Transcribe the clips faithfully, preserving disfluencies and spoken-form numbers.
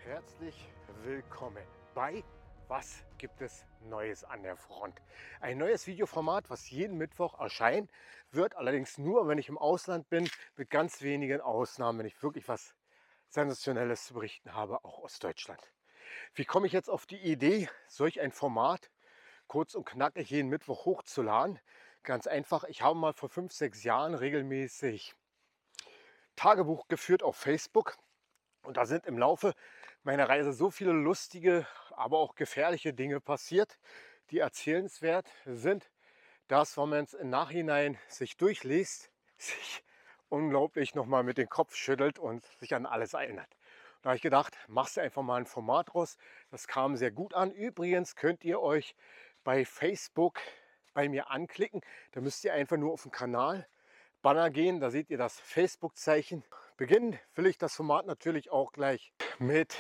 Herzlich willkommen bei Was gibt es Neues an der Front? Ein neues Videoformat, was jeden Mittwoch erscheinen wird, allerdings nur, wenn ich im Ausland bin, mit ganz wenigen Ausnahmen, wenn ich wirklich was Sensationelles zu berichten habe, auch aus Deutschland. Wie komme ich jetzt auf die Idee, solch ein Format kurz und knackig jeden Mittwoch hochzuladen? Ganz einfach, ich habe mal vor fünf, sechs Jahren regelmäßig Tagebuch geführt auf Facebook. Und da sind im Laufe meiner Reise so viele lustige, aber auch gefährliche Dinge passiert, die erzählenswert sind, dass, wenn man es im Nachhinein sich durchliest, sich unglaublich nochmal mit dem Kopf schüttelt und sich an alles erinnert. Da habe ich gedacht, machst du einfach mal ein Format raus. Das kam sehr gut an. Übrigens könnt ihr euch bei Facebook bei mir anklicken. Da müsst ihr einfach nur auf den Kanal Banner gehen, da seht ihr das Facebook-Zeichen. Beginnen will ich das Format natürlich auch gleich mit,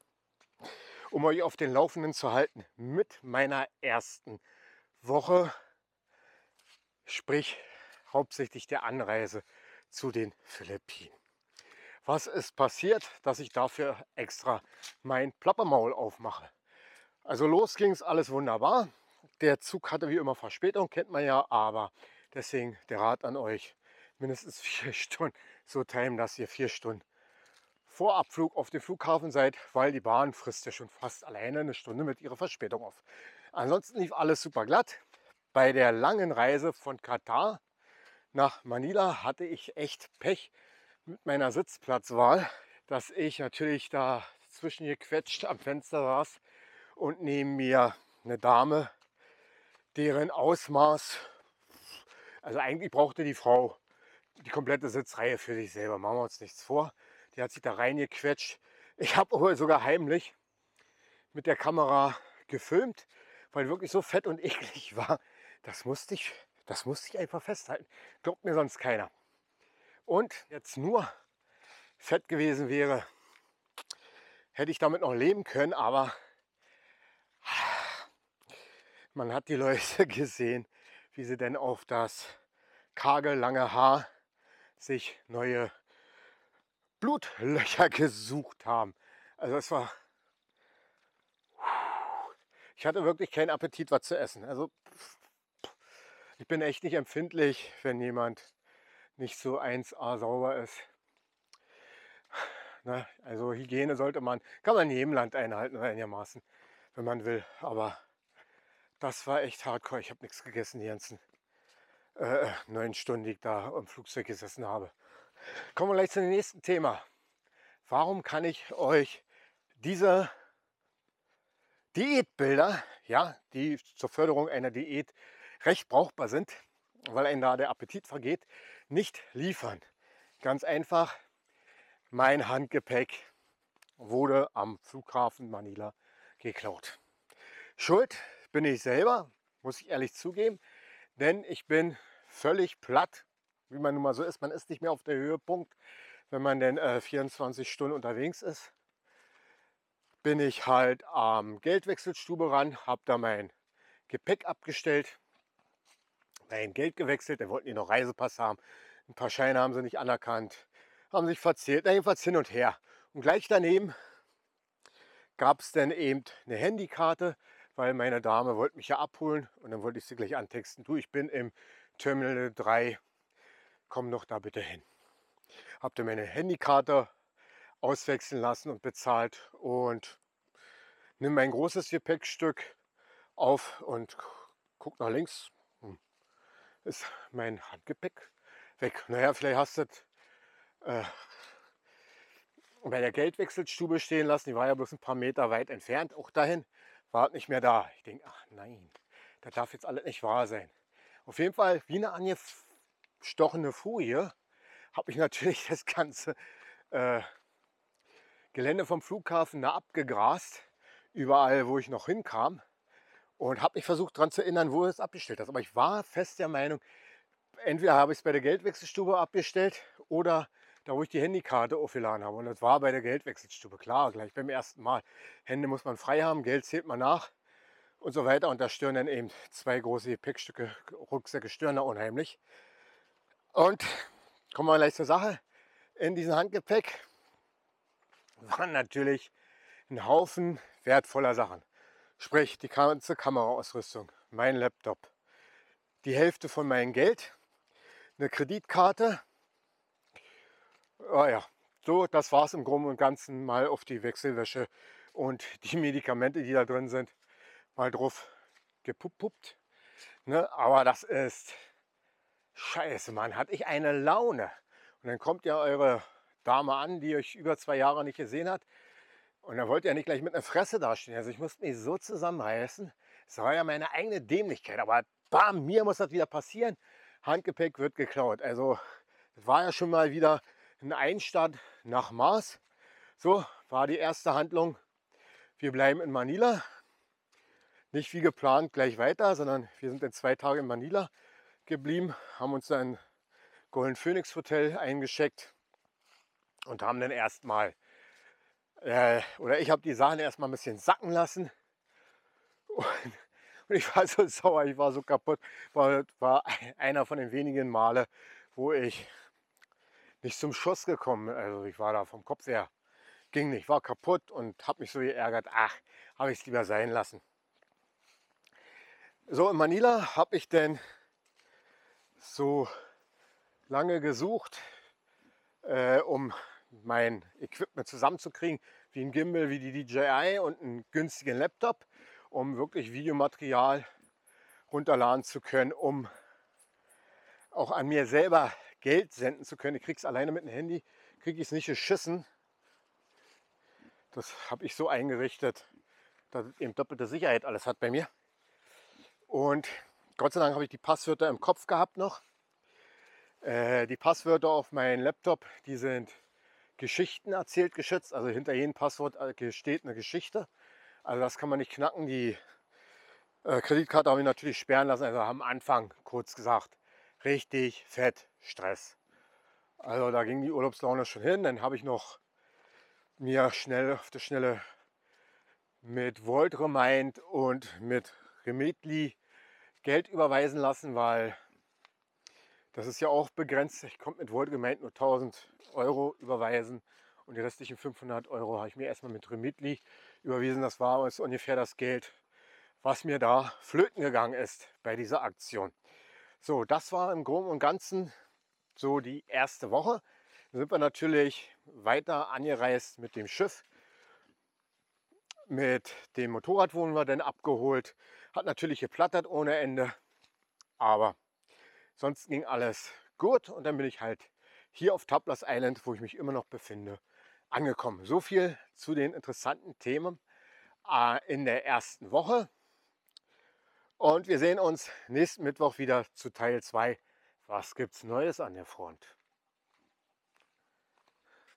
um euch auf den Laufenden zu halten, mit meiner ersten Woche, sprich hauptsächlich der Anreise zu den Philippinen. Was ist passiert, dass ich dafür extra mein Plappermaul aufmache? Also los ging es, alles wunderbar. Der Zug hatte wie immer Verspätung, kennt man ja, aber deswegen der Rat an euch, mindestens vier Stunden so timen, dass ihr vier Stunden vor Abflug auf dem Flughafen seid, weil die Bahn frisst ja schon fast alleine eine Stunde mit ihrer Verspätung auf. Ansonsten lief alles super glatt. Bei der langen Reise von Katar nach Manila hatte ich echt Pech mit meiner Sitzplatzwahl, dass ich natürlich da zwischengequetscht am Fenster saß und neben mir eine Dame, deren Ausmaß, also eigentlich brauchte die Frau die komplette Sitzreihe für sich selber, machen wir uns nichts vor. Die hat sich da reingequetscht. Ich habe aber sogar heimlich mit der Kamera gefilmt, weil wirklich so fett und eklig war. Das musste ich, das musste ich einfach festhalten. Glaubt mir sonst keiner. Und jetzt nur fett gewesen wäre, hätte ich damit noch leben können, aber man hat die Leute gesehen, wie sie denn auf das karge, lange Haar sich neue Blutlöcher gesucht haben. Also es war, ich hatte wirklich keinen Appetit, was zu essen. Also ich bin echt nicht empfindlich, wenn jemand nicht so eins A sauber ist. Na, also Hygiene sollte man, kann man in jedem Land einhalten, einigermaßen, wenn man will. Aber das war echt hardcore. Ich habe nichts gegessen die ganzen äh, neun Stunden, die ich da im Flugzeug gesessen habe. Kommen wir gleich zum nächsten Thema. Warum kann ich euch diese Diätbilder, ja, die zur Förderung einer Diät recht brauchbar sind, weil einem da der Appetit vergeht, nicht liefern? Ganz einfach, mein Handgepäck wurde am Flughafen Manila geklaut. Schuld bin ich selber, muss ich ehrlich zugeben, denn ich bin völlig platt, wie man nun mal so ist. Man ist nicht mehr auf der Höhepunkt, wenn man denn äh, vierundzwanzig Stunden unterwegs ist. Bin ich halt am Geldwechselstube ran, habe da mein Gepäck abgestellt, mein Geld gewechselt, dann wollten die noch Reisepass haben, ein paar Scheine haben sie nicht anerkannt, haben sich verzählt, na, jedenfalls hin und her. Und gleich daneben gab es dann eben eine Handykarte, weil meine Dame wollte mich ja abholen und dann wollte ich sie gleich antexten. Du, ich bin im Terminal drei, komm doch da bitte hin. Hab dann meine Handykarte auswechseln lassen und bezahlt und nimm mein großes Gepäckstück auf und guck nach links. Hm, ist mein Handgepäck weg. Naja, vielleicht hast du es äh, bei der Geldwechselstube stehen lassen. Die war ja bloß ein paar Meter weit entfernt. Auch dahin war es nicht mehr da. Ich denke, ach nein, das darf jetzt alles nicht wahr sein. Auf jeden Fall, wie eine angestochene Furie, habe ich natürlich das ganze äh, Gelände vom Flughafen da abgegrast. Überall, wo ich noch hinkam. Und habe mich versucht daran zu erinnern, wo es abgestellt ist. Aber ich war fest der Meinung, entweder habe ich es bei der Geldwechselstube abgestellt oder da, wo ich die Handykarte aufgeladen habe. Und das war bei der Geldwechselstube. Klar, gleich beim ersten Mal. Hände muss man frei haben, Geld zählt man nach und so weiter. Und da stören dann eben zwei große Gepäckstücke, Rucksäcke stören da unheimlich. Und kommen wir gleich zur Sache. In diesem Handgepäck waren natürlich einen Haufen wertvoller Sachen. Sprich, die ganze Kameraausrüstung, mein Laptop, die Hälfte von meinem Geld, eine Kreditkarte. Oh ja, so, das war es im Groben und Ganzen mal auf die Wechselwäsche und die Medikamente, die da drin sind, mal drauf gepuppt. Ne? Aber das ist scheiße, Mann, hatte ich eine Laune. Und dann kommt ja eure Dame an, die euch über zwei Jahre nicht gesehen hat. Und dann wollt ihr ja nicht gleich mit einer Fresse dastehen. Also ich musste mich so zusammenreißen. Das war ja meine eigene Dämlichkeit. Aber bam, mir muss das wieder passieren. Handgepäck wird geklaut. Also das war ja schon mal wieder ein Einstand nach Maß. So war die erste Handlung. Wir bleiben in Manila. Nicht wie geplant gleich weiter, sondern wir sind in zwei Tagen in Manila geblieben, haben uns dann Golden Phoenix Hotel eingeschickt und haben dann erstmal, äh, oder ich habe die Sachen erstmal ein bisschen sacken lassen. Und, und ich war so sauer, ich war so kaputt. War, war einer von den wenigen Male, wo ich nicht zum Schuss gekommen bin. Also ich war da vom Kopf her, ging nicht, war kaputt und habe mich so geärgert. Ach, habe ich es lieber sein lassen. So, in Manila habe ich dann so lange gesucht, äh, um mein Equipment zusammenzukriegen, wie ein Gimbal, wie die D J I und einen günstigen Laptop, um wirklich Videomaterial runterladen zu können, um auch an mir selber Geld senden zu können. Ich kriege es alleine mit dem Handy, kriege ich es nicht geschissen. Das habe ich so eingerichtet, dass es eben doppelte Sicherheit alles hat bei mir. Und Gott sei Dank habe ich die Passwörter im Kopf gehabt noch. Äh, die Passwörter auf meinem Laptop, die sind Geschichten erzählt geschützt. Also hinter jedem Passwort steht eine Geschichte. Also das kann man nicht knacken. Die äh, Kreditkarte habe ich natürlich sperren lassen. Also am Anfang, kurz gesagt, richtig fett Stress. Also da ging die Urlaubslaune schon hin. Dann habe ich noch mir schnell auf der Schnelle mit Volt Remind und mit Remitly Geld überweisen lassen, weil das ist ja auch begrenzt. Ich konnte mit Volt Remind nur tausend Euro überweisen und die restlichen fünfhundert Euro habe ich mir erstmal mit Remitly überwiesen. Das war ungefähr das Geld, was mir da flöten gegangen ist bei dieser Aktion. So, das war im Groben und Ganzen so die erste Woche. Dann sind wir natürlich weiter angereist mit dem Schiff. Mit dem Motorrad wurden wir dann abgeholt. Hat natürlich geplattert ohne Ende, aber sonst ging alles gut. Und dann bin ich halt hier auf Tablas Island, wo ich mich immer noch befinde, angekommen. So viel zu den interessanten Themen äh, in der ersten Woche. Und wir sehen uns nächsten Mittwoch wieder zu Teil zwei. Was gibt's Neues an der Front?